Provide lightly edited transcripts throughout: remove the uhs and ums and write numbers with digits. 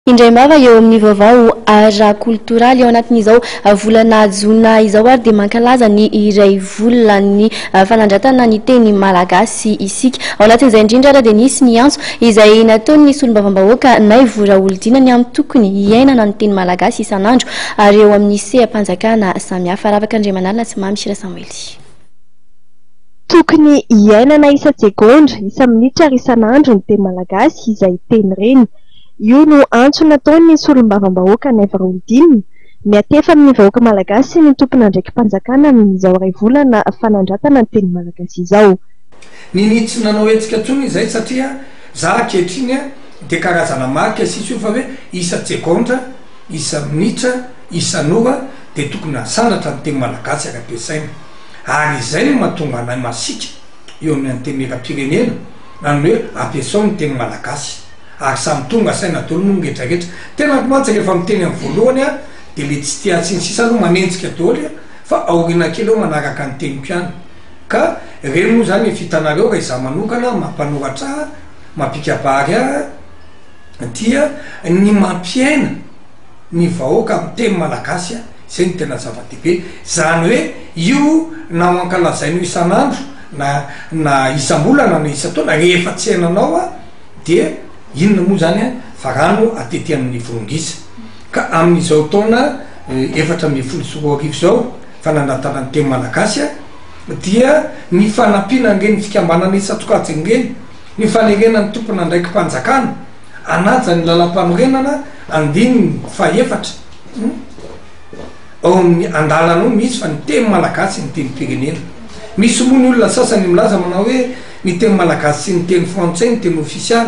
Indray mava eo amin'ny vaovao ara-koltoraly ao anatin'izao volana jona izao ary dia mankalaza ny iray volana ny fanandratana ny teny malagasy isika. Ao anatin'izay indrindra ary dia nisy ny antso izay nataony solombavam-bahoaka nay vora olodinany amin'ny tokony hiainana ny teny malagasy isan'andro ary eo amin'ny seha-panjakana samihafa. Ravaka Andriamanalina sy Mamy Sira Samuely. Tokony hiainana isa-tsegondra, isa-minitra ary isan'andro ny teny malagasy izay teny reny. Io no antso nataony solombavam-bahoaka nay vora olodinany miatefa amin'ny vahoaka malagasy ny tompona andraikim-panjakana amin'izao iray volana fanandratana ny teny malagasy izao. Ninitsy nanao etsika tsony izay satria za ankehitriny dia karazana marika sisy io fa hoe isa-tsegondra, isa-minitra, isan'ora dia tokony hasandratra ny teny malagasy ara-piasaina. Ary izay no mahatonga anay masika eo amin'ny anteny era-pirenena nany hoe ampiasao ny teny malagasy. Ary samy tonga saina dolo no ngetrarehetra. Tena mantsy rehefa miteny amin'ny voalohany dia le tsy tia tsy ny sisa aloha manenjika daholo fa aoriana kely eo manaraka ny teny piano. Ka reny moa zany fitanareo raha izaho manokana mampanoratra mampikabary dia ny mampiaina ny vahoaka amin'ny teny malagasy izay ny tena zava-dehibe. Zany hoe io na mankalazainao isan'andro na isam-bolana na isa-taona rehefa tsy hainanao dia inona moa zany fa rano atety amin'ny vorongisa. Ka amin'izao taona 2024 zao fanandatana ny teny malagasy dia ny fanampiana ngeny fikambanana isa-tokajy ngeny ny fanerenan'ny tompona andraikim-panjakana anaja ny lalam-panorenana andiny faefatra ao amin'ny andalana misy fa ny teny malagasy ny teny pirenena. Misy moa ny olona sasany milaza manao hoe ny teny malagasy sy ny teny frantsay ny teny ofisialy.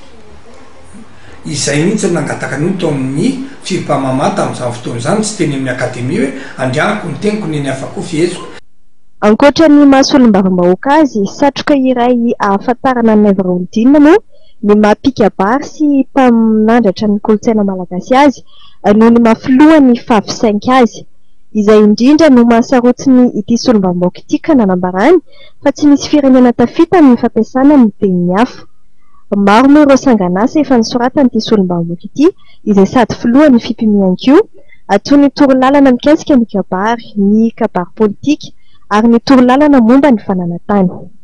Izay mihitsy nangataka an'io tao amin'ny fipamamata tamin'izany fotoana izany tsy teny amin'ny akademia hoe andrianako ny teniko ny hafa koa fieziko. Ankoatra ny mahasolombavam-bahoaka azy, satroka iray ahafantarana ny nay vora olodinana moa ny mampikabary sy mpaminandratra ny kolontsaina malagasy azy noho ny mafiloha ny fahafisainka azy. Izay indrindra no mahasarotsy ity solombavam-bahoaka ity ka nanambarany fa tsy misy firenena tafita ny fampiasana ny teny hafa. Maro moa ireo sangan'asa efa nisoratany ity solombavam-bahoaka ity izay sady filohan'ny fimpimian-kio toy ny torolalana mikasika ny kabary, ny kabary politika ary ny torolalana momba ny fananantany.